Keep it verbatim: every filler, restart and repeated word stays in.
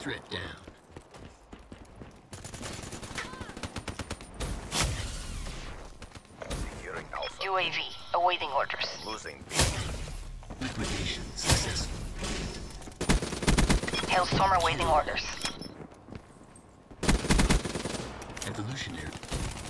Threat down. Securing Alpha. U A V, awaiting orders. Losing B. Liquidation successful. Hailstorm awaiting orders. Evolutionary.